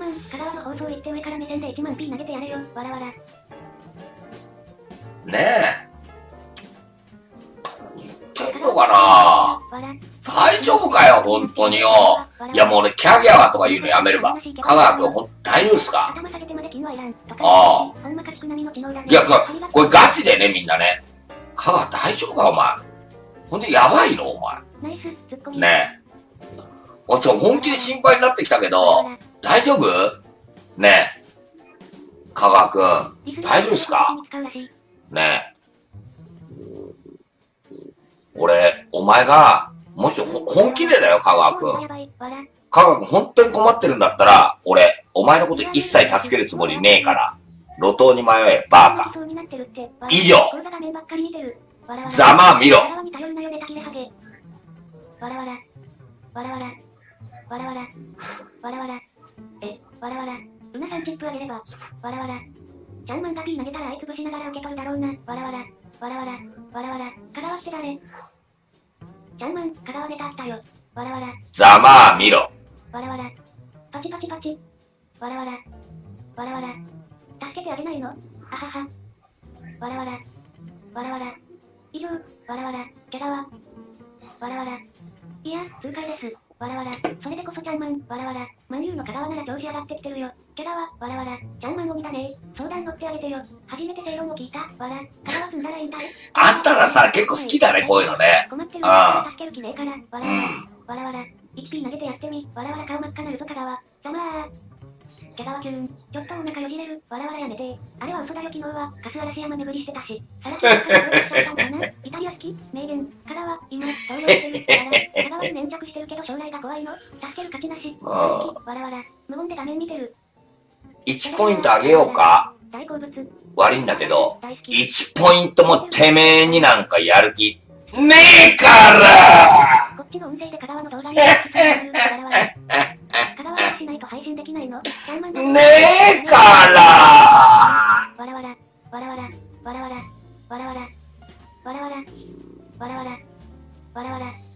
マン、香川の放送行って上から目線で1万 P 投げてやれよ。わらわら。 ねえ。言ってんのかな。大丈夫かよ、本当によ。いやもう俺、キャギャワとか言うのやめれば。香川君、大丈夫ですか？ああ。いや、これガチでね、みんなね。香川大丈夫か、お前。ほんで、やばいの、お前。ねえ。本気で心配になってきたけど、大丈夫？ねえ。香川君、大丈夫ですか？ねえ。俺、お前が、もし本気でだよ、香川君。香川君本当に困ってるんだったら、俺、お前のこと一切助けるつもりねえから。路頭に迷え、バカ。以上。ざまあ見ろ。わらわら。わらわら。わらわら。わらわら。わらわら。うなさんチップあげれば。わらわら。ちゃんまんが P 投げたらあいつぶしながら受け取るだろうな。わらわら。わらわら。わらわら。香川って誰？ちゃんまん、香川ネタ来たよ。わらわら。ざまあ見ろ。わらわら。パチパチパチ。わらわら。わらわら。助けてあげないの？あはは。わらわら。わらわら。以上、わらわら。キャラは。わらわら。いや、痛快です。わらわら。それでこそちゃんまん、わらわら。マンユーの香川なら調子上がってきてるよ。キャラは、わらわら。ちゃんまんを見たね。相談乗ってあげてよ。初めて正論を聞いた。わら。香川住んだら引退。あんたらさ、結構好きだね、こういうのね。困ってるから助ける気ねえから。わらわら。わらわら。1P 投げてやってみ。わらわら顔真っ赤なるぞ香川。ざまー。毛川キューン、ちょっとお腹よじれる、わらわらやめて。あれは嘘だよ昨日は、カス嵐山巡りしてたし。さらきの香川されたんかな。イタリア好き名言、香川、今、登場してる、わら。香川に粘着してるけど将来が怖いの。助ける価値なし。わらわら、無言で画面見てる。1ポイントあげようか。悪いんだけど、1ポイントもてめえになんかやる気、ねえからこっちの運勢で香川の動画にわらわら。香川はしないと配信できないの？ねえからわらわら、わらわら、わらわら、わらわら、わらわら、わらわら、わらわら。